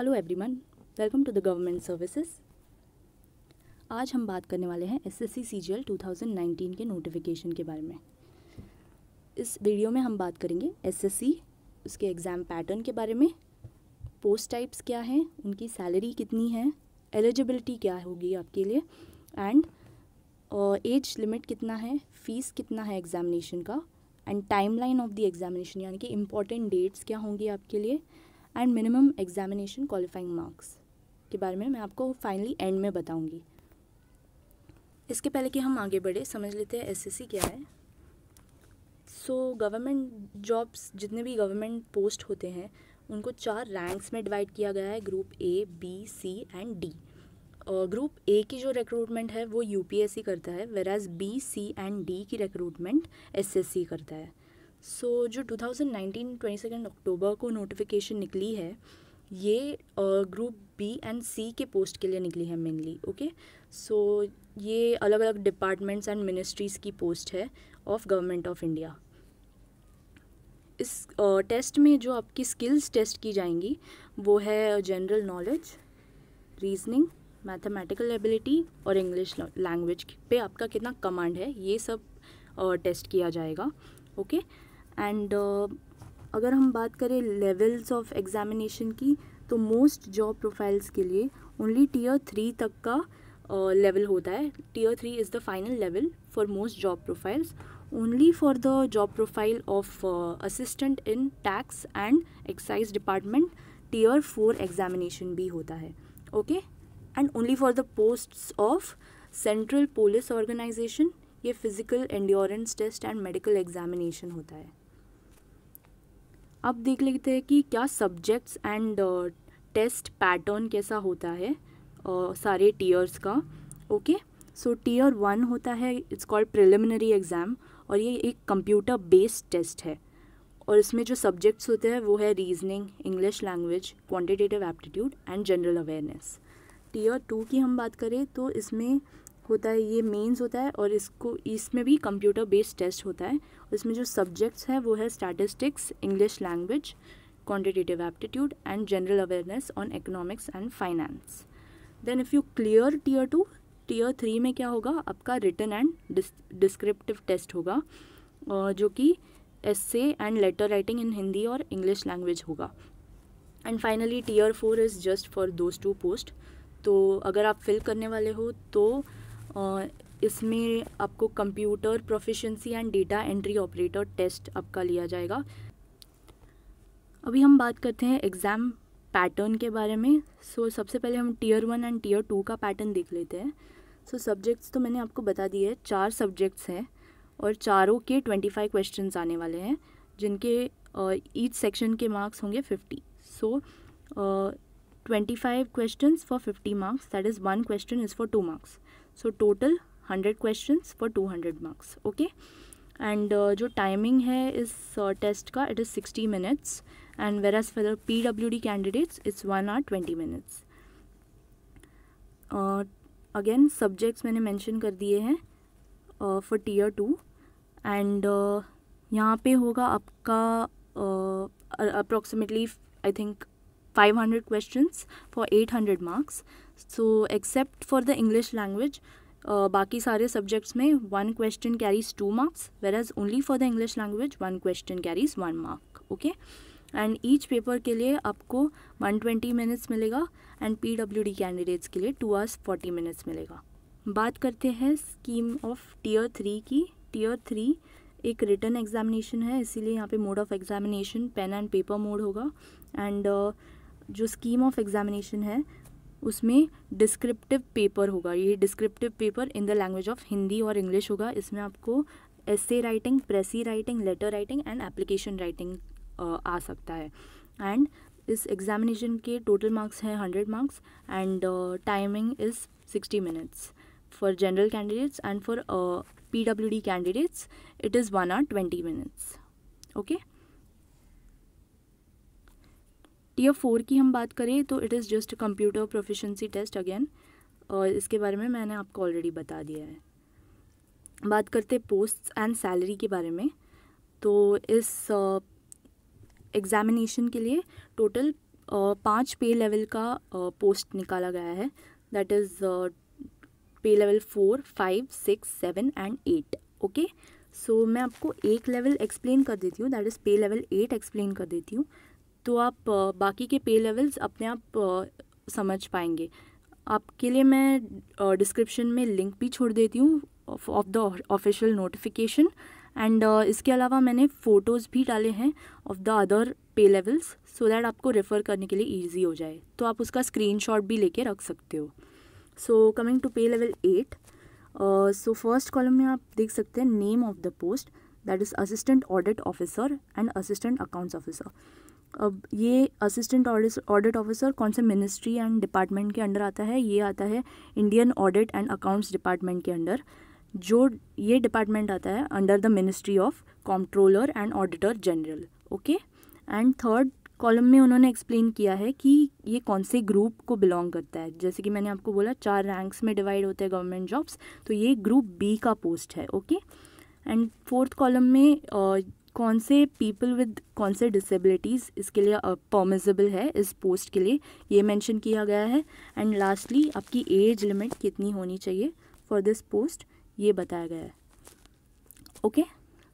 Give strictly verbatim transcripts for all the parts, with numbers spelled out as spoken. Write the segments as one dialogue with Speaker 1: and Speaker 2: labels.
Speaker 1: Hello everyone, welcome to the government services. आज हम बात करने वाले हैं SSC CGL two thousand nineteen के नोटिफिकेशन के बारे में। इस वीडियो में हम बात करेंगे एसएससी, उसके एग्ज़ाम पैटर्न के बारे में, पोस्ट टाइप्स क्या हैं, उनकी सैलरी कितनी है, एलिजिबिलिटी क्या होगी आपके लिए, एंड एज लिमिट कितना है, फ़ीस कितना है एग्ज़ामिनेशन का, and timeline of the examination यानी कि इम्पॉर्टेंट डेट्स क्या होंगी आपके लिए, and minimum examination qualifying marks के बारे में मैं आपको फाइनली एंड में बताऊंगी। इसके पहले कि हम आगे बढ़े, समझ लेते हैं एसएससी क्या है। सो गवर्नमेंट जॉब्स, जितने भी गवर्नमेंट पोस्ट होते हैं उनको चार रैंक्स में डिवाइड किया गया है, group A, B, C and D. Group A की जो रिक्रूटमेंट है वो यूपीएससी करता है, whereas B, C and D की रिक्रूटमेंट एसएससी करता है। सो so, जो two thousand nineteen twenty second October को नोटिफिकेशन निकली है, ये ग्रुप बी एंड सी के पोस्ट के लिए निकली है मेनली। ओके, सो ये अलग अलग डिपार्टमेंट्स एंड मिनिस्ट्रीज़ की पोस्ट है ऑफ गवर्नमेंट ऑफ इंडिया। इस टेस्ट uh, में जो आपकी स्किल्स टेस्ट की जाएंगी वो है general knowledge, reasoning, mathematical ability और इंग्लिश लैंग्वेज पे आपका कितना कमांड है, ये सब टेस्ट uh, किया जाएगा। Okay okay? एंड uh, अगर हम बात करें लेवल्स ऑफ एग्जामिनेशन की, तो मोस्ट जॉब प्रोफाइल्स के लिए ओनली टीयर थ्री तक का लेवल uh, होता है। Tier three is the final level for most job profiles. Only for the job profile of assistant in tax and excise department tier four examination भी होता है। Okay, and only for the posts of central police organisation ये physical endurance test and medical examination होता है। अब देख लेते हैं कि क्या सब्जेक्ट्स एंड टेस्ट पैटर्न कैसा होता है uh, सारे टीयर्स का। ओके, सो टीयर वन होता है, इट्स कॉल्ड प्रिलिमिनरी एग्ज़ाम, और ये एक कंप्यूटर बेस्ड टेस्ट है। और इसमें जो सब्जेक्ट्स होते हैं वो है reasoning, English language, quantitative aptitude and general awareness. Tier two की हम बात करें तो इसमें होता है, ये मेंस होता है, और इसको इसमें भी कंप्यूटर बेस्ड टेस्ट होता है। इसमें जो सब्जेक्ट्स है वो है statistics, English language, quantitative aptitude and general awareness on economics and finance. Then if you clear tier two, tier three में क्या होगा, आपका रिटन एंड डिस्क्रिप्टिव टेस्ट होगा, जो कि essay and letter writing in Hindi और इंग्लिश लैंग्वेज होगा। And finally tier four is just for those two posts. तो अगर आप फिल करने वाले हो तो Uh, इसमें आपको computer proficiency and data entry operator test आपका लिया जाएगा। अभी हम बात करते हैं एग्ज़ाम पैटर्न के बारे में। सो so, सबसे पहले हम tier one and tier two का पैटर्न देख लेते हैं। सो so, सब्जेक्ट्स तो मैंने आपको बता दिए, चार सब्जेक्ट्स हैं और चारों के ट्वेंटी फाइव क्वेश्चंस आने वाले हैं, जिनके ईच uh, सेक्शन के मार्क्स होंगे fifty. So twenty five questions for fifty marks, that is one question is for two marks. So total hundred questions for two hundred marks. Okay, and जो timing है इस test uh, का, it is sixty minutes, and whereas for P W D candidates it's one hour twenty minutes. Again subjects मैंने mention कर दिए हैं for tier two, and यहाँ पे होगा आपका approximately I think five hundred questions for eight hundred marks. So except for the English language, uh, बाकी सारे subjects में one question carries two marks, whereas only for the English language one question carries one mark. Okay, and each paper के लिए आपको one hundred twenty minutes मिलेगा, and P W D candidates के लिए two hours forty minutes मिलेगा। बात करते हैं स्कीम ऑफ टीयर थ्री की। टीयर थ्री एक रिटन एग्जामिनेशन है, इसीलिए यहाँ पे mode of examination pen and paper mode होगा। एंड uh, जो स्कीम ऑफ एग्जामिनेशन है उसमें डिस्क्रिप्टिव पेपर होगा। ये descriptive paper in the language of Hindi और इंग्लिश होगा। इसमें आपको essay writing, precis writing, letter writing and application writing आ सकता है। एंड इस एग्जामिनेशन के टोटल मार्क्स हैं hundred marks, and timing is sixty minutes for general candidates, and for P W D candidates it is one hour twenty minutes. Okay, tier four की हम बात करें तो it is just computer proficiency test again, और इसके बारे में मैंने आपको ऑलरेडी बता दिया है। बात करते पोस्ट्स एंड सैलरी के बारे में, तो इस एग्ज़ामिनेशन uh, के लिए टोटल पांच पे लेवल का पोस्ट निकाला गया है, that is pay level four, five, six, seven and eight. Okay, so मैं आपको एक लेवल एक्सप्लेन कर देती हूँ, that is pay level eight explain कर देती हूँ, तो आप uh, बाकी के पे लेवल्स अपने आप uh, समझ पाएंगे। आपके लिए मैं डिस्क्रिप्शन uh, में लिंक भी छोड़ देती हूँ of the official notification, and इसके अलावा मैंने फ़ोटोज़ भी डाले हैं of the other pay levels, so that आपको रेफ़र करने के लिए ईजी हो जाए, तो आप उसका स्क्रीनशॉट भी लेके रख सकते हो। So coming to pay level eight, so first column में आप देख सकते हैं name of the post, that is assistant audit officer and assistant accounts officer. अब ये असिस्टेंट ऑडिट ऑफिसर कौन से मिनिस्ट्री एंड डिपार्टमेंट के अंडर आता है? ये आता है Indian audit and accounts department के अंडर, जो ये डिपार्टमेंट आता है under the ministry of comptroller and auditor general. Okay, and third column में उन्होंने एक्सप्लेन किया है कि ये कौन से ग्रुप को बिलोंग करता है। जैसे कि मैंने आपको बोला चार रैंक्स में डिवाइड होते हैं गवर्नमेंट जॉब्स, तो ये ग्रुप बी का पोस्ट है। ओके, एंड फोर्थ कॉलम में uh, कौन से पीपल विद कौन से डिसेबिलिटीज़ इसके लिए परमिसिबल uh, है इस पोस्ट के लिए, ये मेंशन किया गया है। एंड लास्टली आपकी एज लिमिट कितनी होनी चाहिए फॉर दिस पोस्ट, ये बताया गया है। Okay,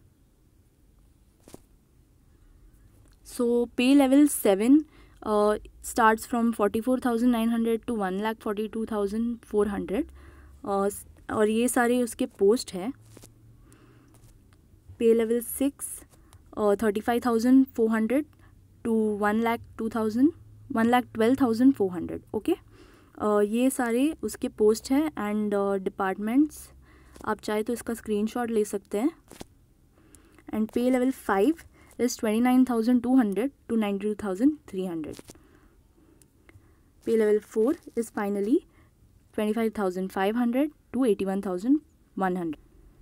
Speaker 1: so pay level seven starts from forty four thousand nine hundred to one lakh forty two thousand four hundred, और ये सारे उसके पोस्ट हैं। Pay level six thirty five thousand four hundred to one lakh two thousand one lakh twelve thousand four hundred. Okay, ये सारे उसके post हैं and departments, आप चाहे तो इसका स्क्रीनशॉट ले सकते हैं। And pay level five is twenty nine thousand two hundred to ninety two thousand three hundred. Pay level four is finally twenty five thousand five hundred to eighty one thousand one hundred.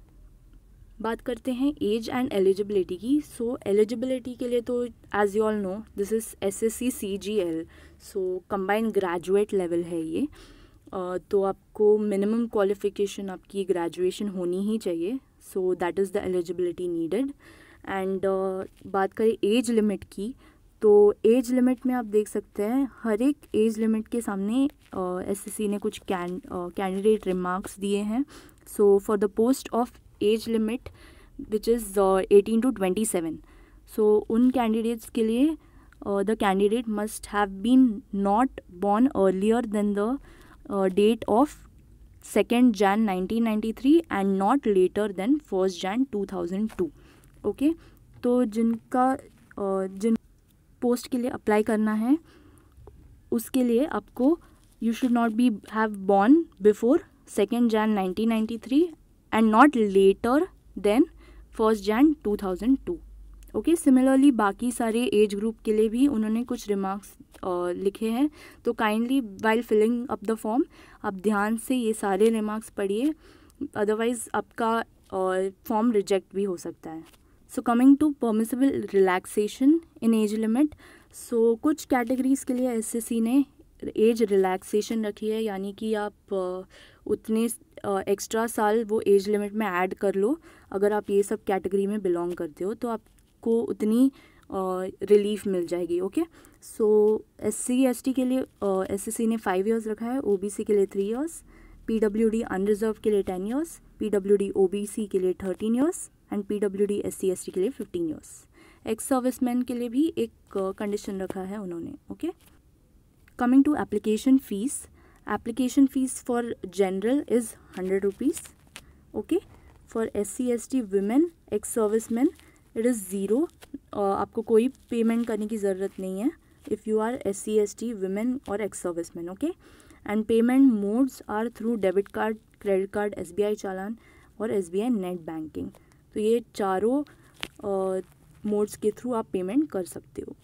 Speaker 1: बात करते हैं as and eligibility की। सो eligibility के लिए तो as you all know this is S S C C G L, so combined graduate level है ये। uh, तो आपको मिनिमम क्वालिफिकेशन आपकी ग्रेजुएशन होनी ही चाहिए, so that is the eligibility needed. And बात करें एज लिमिट की, तो एज लिमिट में आप देख सकते हैं हर एक एज लिमिट के सामने एस एस सी ने कुछ कैन कैंडिडेट रिमार्क्स दिए हैं। So for the post of age limit which is eighteen to twenty seven, so उन कैंडिडेट्स के लिए the candidate must have been not born earlier than the date of second Jan nineteen ninety three and not later than first Jan two thousand two. Okay, तो जिनका uh, जिन post के लिए apply करना है उसके लिए आपको you should not be have born before second Jan nineteen ninety three and not later than first Jan two thousand two. Okay, similarly बाकी सारे एज ग्रुप के लिए भी उन्होंने कुछ रिमार्क्स uh, लिखे हैं, तो kindly while filling up the form आप ध्यान से ये सारे रिमार्क्स पढ़िए, अदरवाइज़ आपका फॉर्म uh, रिजेक्ट भी हो सकता है। So coming to permissible relaxation in age limit, so कुछ कैटेगरीज़ के लिए एस एस सी ने एज रिलैक्सेशन रखी है, यानी कि आप uh, उतने एक्स्ट्रा uh, साल वो एज लिमिट में ऐड कर लो। अगर आप ये सब कैटेगरी में बिलोंग करते हो तो आपको उतनी रिलीफ uh, मिल जाएगी। Okay, so S C S T के लिए एस एस सी ने फाइव इयर्स रखा है, ओ बी सी के लिए three years, P W D unreserved के लिए ten years, P W D O B C के लिए thirteen years and P W D S C S T के लिए फिफ्टीन इयर्स। एक्स सर्विसमैन के लिए भी एक कंडीशन uh, रखा है उन्होंने। Okay, coming to application fees, application fees for general is one hundred rupees. Okay, for S C S T women ex servicemen it is zero. uh, आपको कोई payment करने की ज़रूरत नहीं है if you are S C S T women or ex servicemen. Okay, and payment modes are through debit card, credit card, S B I चालान और S B I net banking. तो ये चारों मोड्स uh, के through आप payment कर सकते हो।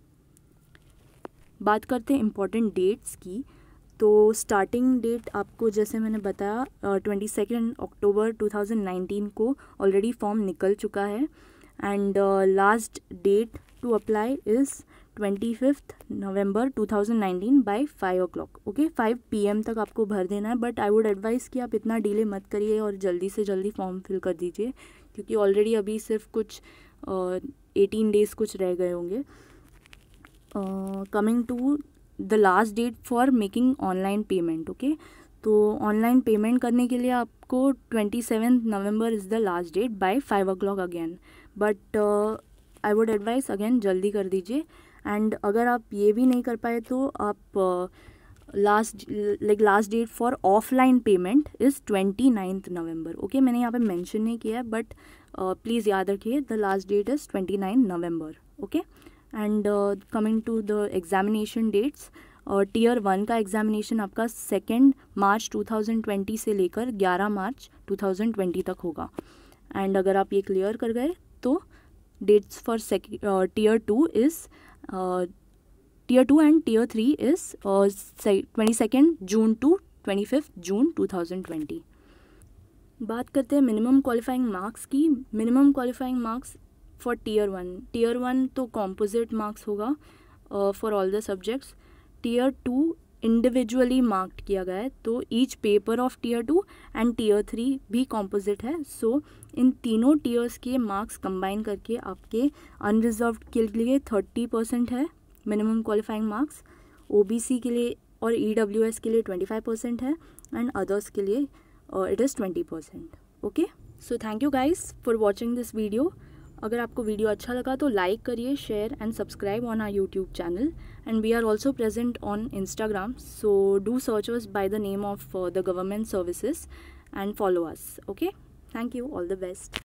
Speaker 1: बात करते हैं इम्पॉर्टेंट डेट्स की, तो स्टार्टिंग डेट आपको जैसे मैंने बताया twenty second October two thousand nineteen को ऑलरेडी फॉर्म निकल चुका है and last date to apply is twenty fifth November two thousand nineteen by five o'clock. Okay, five P M तक आपको भर देना है, बट आई वुड एडवाइज़ कि आप इतना डिले मत करिए और जल्दी से जल्दी फॉर्म फिल कर दीजिए, क्योंकि ऑलरेडी अभी सिर्फ कुछ एटीन uh, डेज़ कुछ रह गए होंगे। Coming to the last date for making online payment. Okay, तो ऑनलाइन पेमेंट करने के लिए आपको twenty seven November is the last date by five o'clock again. But I would advise again जल्दी कर दीजिए. एंड अगर आप ये भी नहीं कर पाए तो आप last like last date for offline payment is twenty ninth November. Okay, मैंने यहाँ पे मेंशन नहीं किया है, बट प्लीज़ याद रखिए the last date is twenty nine November. Okay, and coming to the examination dates, tier one का examination आपका second March two thousand twenty से लेकर ग्यारह मार्च टू थाउजेंड ट्वेंटी तक होगा. एंड अगर आप ये क्लियर कर गए तो dates for tier two is tier two and tier three is twenty second June to twenty fifth June two thousand twenty. बात करते हैं मिनिमम क्वालिफाइंग मार्क्स की. Minimum qualifying marks for tier one tier one तो composite marks होगा for all the subjects. Tier two individually marked किया गया है, तो each paper of tier two and tier three भी कॉम्पोजिट है. सो इन तीनों टीयर्स के मार्क्स कंबाइन करके आपके अनरिजर्व्ड के लिए थर्टी परसेंट है मिनिमम क्वालिफाइंग मार्क्स, ओबीसी के लिए और ईडब्ल्यूएस के लिए ट्वेंटी फाइव परसेंट है, एंड अदर्स के लिए it is twenty percent. Okay, so thank you guys for watching this video. अगर आपको वीडियो अच्छा लगा तो लाइक करिए, share and subscribe on our YouTube channel. And we are also present on Instagram, so do search us by the name of the government services and follow us. Okay, thank you, all the best.